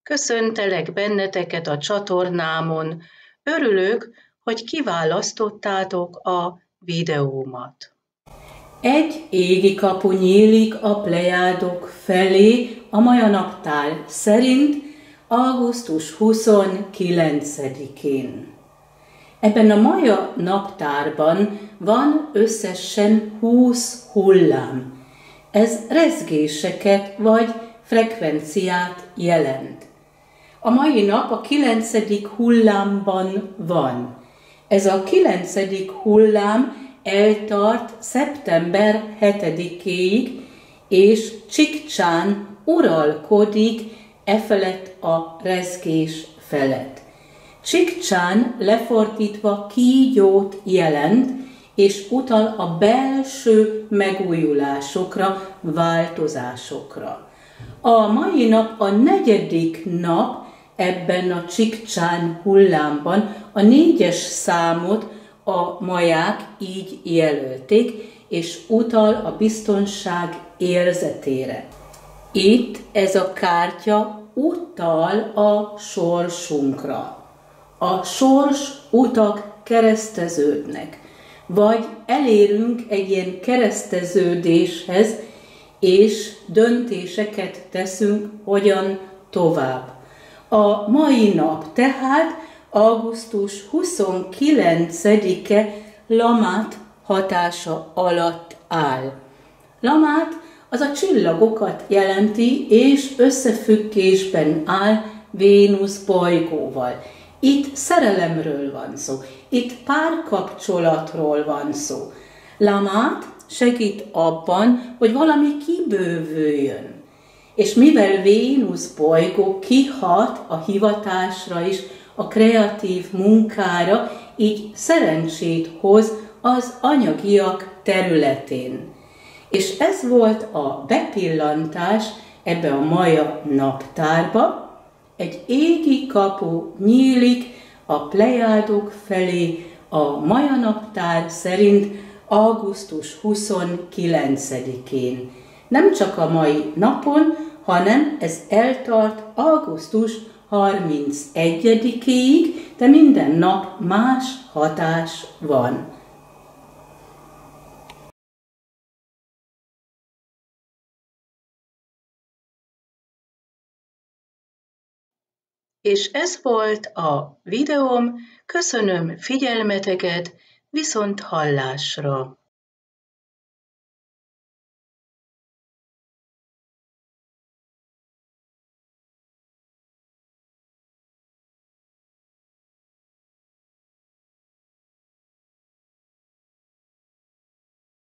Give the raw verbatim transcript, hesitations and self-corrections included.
Köszöntelek benneteket a csatornámon. Örülök, hogy kiválasztottátok a videómat. Egy égi kapu nyílik a Plejádok felé a maja naptár szerint augusztus huszonkilencedikén. Ebben a maja naptárban van összesen húsz hullám. Ez rezgéseket vagy frekvenciát jelent. A mai nap a kilencedik hullámban van. Ez a kilencedik hullám eltart szeptember hetedikéig, és Csik-csán uralkodik e felett a rezgés felett. Csik-csán lefordítva kígyót jelent, és utal a belső megújulásokra, változásokra. A mai nap a negyedik nap ebben a Csik-csán hullámban, a négyes számot a maják így jelölték, és utal a biztonság érzetére. Itt ez a kártya utal a sorsunkra. A sors utak kereszteződnek, vagy elérünk egy ilyen kereszteződéshez, és döntéseket teszünk, hogyan tovább. A mai nap tehát augusztus huszonkilencedike Lamát hatása alatt áll. Lamát az a csillagokat jelenti, és összefüggésben áll Vénusz bolygóval. Itt szerelemről van szó, itt párkapcsolatról van szó. Lamát segít abban, hogy valami kibővüljön. És mivel Vénusz bolygó kihat a hivatásra is, a kreatív munkára, így szerencsét hoz az anyagiak területén. És ez volt a bepillantás ebbe a maja naptárba. Egy égi kapu nyílik a Plejádok felé a maja naptár szerint augusztus huszonkilencedikén. Nem csak a mai napon, hanem ez eltart augusztus harmincegyedikéig, de minden nap más hatás van. És ez volt a videóm, köszönöm figyelmeteket, viszont hallásra!